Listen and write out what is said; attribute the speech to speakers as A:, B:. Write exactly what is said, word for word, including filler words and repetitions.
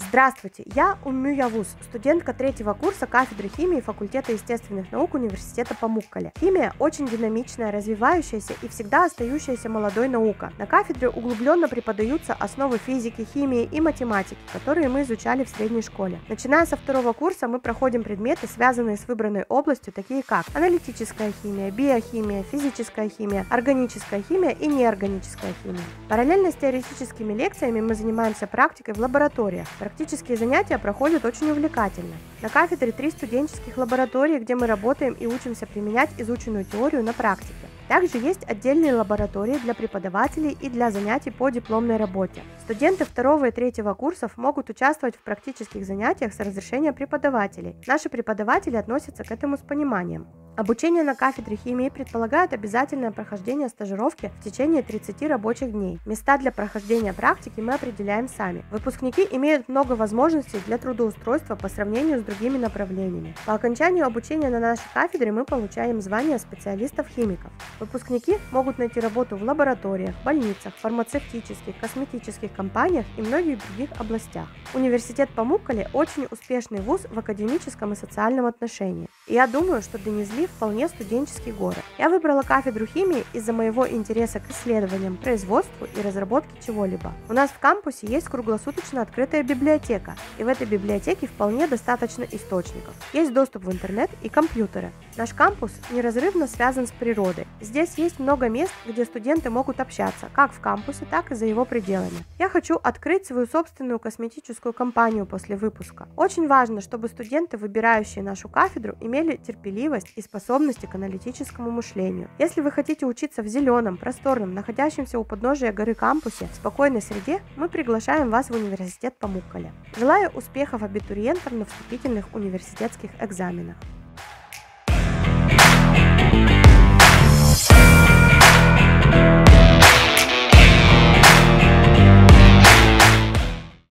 A: Здравствуйте, я Уммю Явуз, студентка третьего курса кафедры химии факультета естественных наук Университета Памуккале. Химия очень динамичная, развивающаяся и всегда остающаяся молодой наука. На кафедре углубленно преподаются основы физики, химии и математики, которые мы изучали в средней школе. Начиная со второго курса мы проходим предметы, связанные с выбранной областью, такие как аналитическая химия, биохимия, физическая химия, органическая химия и неорганическая химия. Параллельно с теоретическими лекциями мы занимаемся практикой в лабораториях. Практические занятия проходят очень увлекательно. На кафедре три студенческих лаборатории, где мы работаем и учимся применять изученную теорию на практике. Также есть отдельные лаборатории для преподавателей и для занятий по дипломной работе. Студенты второго и третьего курсов могут участвовать в практических занятиях с разрешения преподавателей. Наши преподаватели относятся к этому с пониманием. Обучение на кафедре химии предполагает обязательное прохождение стажировки в течение тридцати рабочих дней. Места для прохождения практики мы определяем сами. Выпускники имеют много возможностей для трудоустройства по сравнению с другими направлениями. По окончанию обучения на нашей кафедре мы получаем звание специалистов-химиков. Выпускники могут найти работу в лабораториях, больницах, фармацевтических, косметических компаниях и многих других областях. Университет Памуккале очень успешный вуз в академическом и социальном отношении. И я думаю, что Денизли вполне студенческий город. Я выбрала кафедру химии из-за моего интереса к исследованиям, производству и разработке чего-либо. У нас в кампусе есть круглосуточно открытая библиотека, и в этой библиотеке вполне достаточно источников. Есть доступ в интернет и компьютеры. Наш кампус неразрывно связан с природой. Здесь есть много мест, где студенты могут общаться, как в кампусе, так и за его пределами. Я хочу открыть свою собственную косметическую компанию после выпуска. Очень важно, чтобы студенты, выбирающие нашу кафедру, имели терпеливость и способности к аналитическому мышлению. Если вы хотите учиться в зеленом, просторном, находящемся у подножия горы кампусе, в спокойной среде, мы приглашаем вас в университет Памуккале. Желаю успехов абитуриентам на вступительных университетских экзаменах.